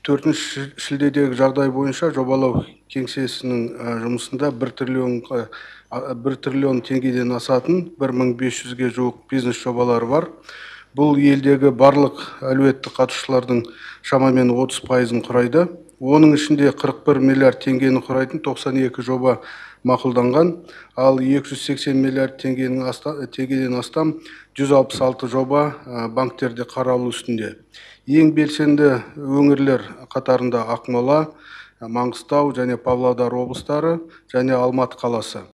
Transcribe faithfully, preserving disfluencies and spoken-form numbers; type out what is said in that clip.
төртінші шілдедегі жағдай бойынша жобалау кеңсесінің жұмысында бір триллионға бір триллион теңгеден асатын бір мың бес жүзге жуық бизнес жобалары бар. Бұл елдегі барлық әлеуетті қатысушылардың шамамен отыз пайызын құрайды. Оның ішінде қырық бір миллиард теңгені құрайтын тоқсан екі жоба мақұлданған, ал екі жүз сексен миллиард теңгеден астам жүз алпыс алты жоба банктерде қаралу үстінде. Ең белсенді өңірлер қатарында Ақмола, Маңғыстау және Павлодар облыстары және Алматы қаласы.